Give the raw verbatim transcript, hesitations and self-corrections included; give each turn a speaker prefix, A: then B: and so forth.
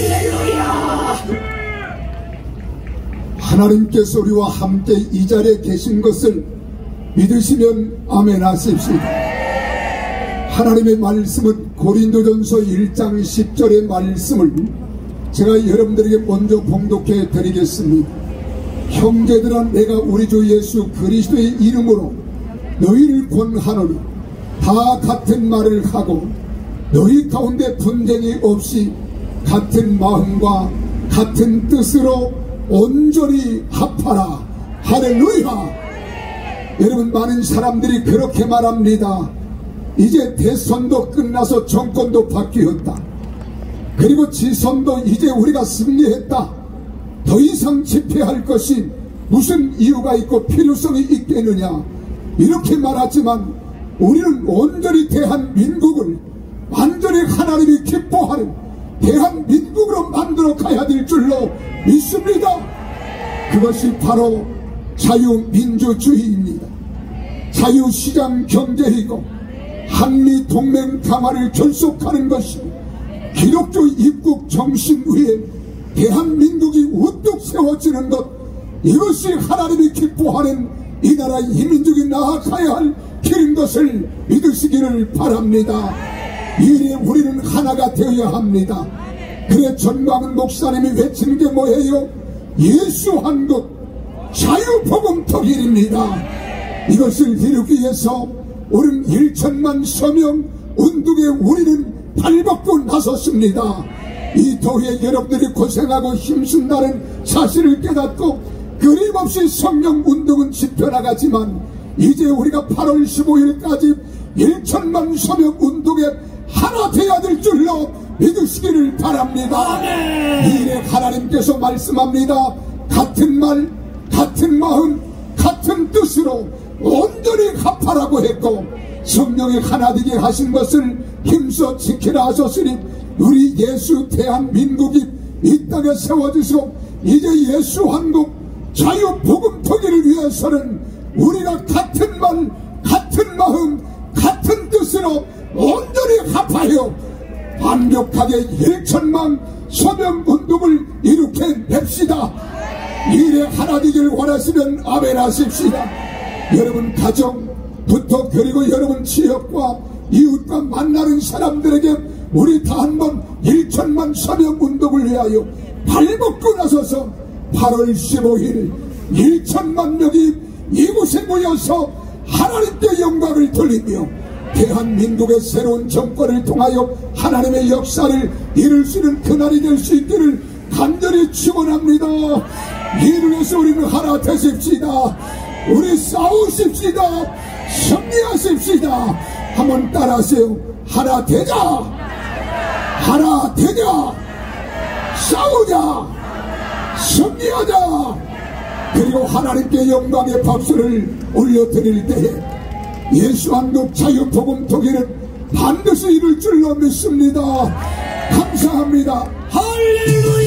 A: 할렐루야. 하나님께서 우리와 함께 이 자리에 계신 것을 믿으시면 아멘 하십시다. 하나님의 말씀은 고린도전서 일 장 십 절의 말씀을 제가 여러분들에게 먼저 봉독해 드리겠습니다. 형제들아, 내가 우리 주 예수 그리스도의 이름으로 너희를 권하노니 다 같은 말을 하고 너희 가운데 분쟁이 없이 같은 마음과 같은 뜻으로 온전히 합하라. 할렐루야. 여러분, 많은 사람들이 그렇게 말합니다. 이제 대선도 끝나서 정권도 바뀌었다. 그리고 지선도 이제 우리가 승리했다. 더 이상 집회할 것이 무슨 이유가 있고 필요성이 있겠느냐, 이렇게 말하지만 우리는 온전히 대한민국을 완전히 하나님이 기뻐하는 대한민국으로 만들어 가야 될 줄로 믿습니다. 그것이 바로 자유민주주의입니다. 자유시장 경제이고 한미동맹 강화를 결속하는 것이 기독교 입국 정신 위에 대한민국이 우뚝 세워지는 것, 이것이 하나님이 기뻐하는 이 나라 이 민족이 나아가야 할 길인 것을 믿으시기를 바랍니다. 이에 우리는 하나가 되어야 합니다. 그래 전광훈 목사님이 외치는 게 뭐예요? 예수 한국 자유복음통일입니다. 이것을 이루기 위해서 오늘 일천만 서명 운동에 우리는 발벗고 나섰습니다. 이 더위에 여러분들이 고생하고 힘쓴다는 사실을 깨닫고 끊임없이 성령 운동은 지펴나가지만 이제 우리가 팔월 십오일까지 일천만 서명 운동에 하나 되어야 될 줄로 믿으시기를 바랍니다. 이에 하나님께서 말씀합니다. 같은 말, 같은 마음, 같은 뜻으로 온전히 합하라고 했고, 성령이 하나 되게 하신 것을 힘써 지키라 하셨으니 우리 예수 대한민국이 이 땅에 세워지시고 이제 예수 한국 자유복음통일을 위해서는 우리가 같은 말, 같은 마음, 같은 뜻으로 온전히 합하여 완벽하게 일천만 서명운동을 일으켜냅시다. 일에 하나 되기를 원하시면 아멘 하십시다. 여러분 가정부터, 그리고 여러분 지역과 이웃과 만나는 사람들에게 우리 다 한번 일천만 서명운동을 위하여 발벗고 나서서 팔월 십오일 일천만 명이 이곳에 모여서 하나님께 영광을 돌리며 대한민국의 새로운 정권을 통하여 하나님의 역사를 이룰 수 있는 그날이 될 수 있기를 간절히 축원합니다. 이를 위해서 우리는 하나 되십시다. 우리 싸우십시다. 승리하십시다. 한번 따라하세요. 하나 되자. 하나 되자. 싸우자. 승리하자. 그리고 하나님께 영광의 박수를 올려드릴 때에 예수 한국 자유복음통일은 반드시 이룰 줄로 믿습니다. 감사합니다. 할렐루야.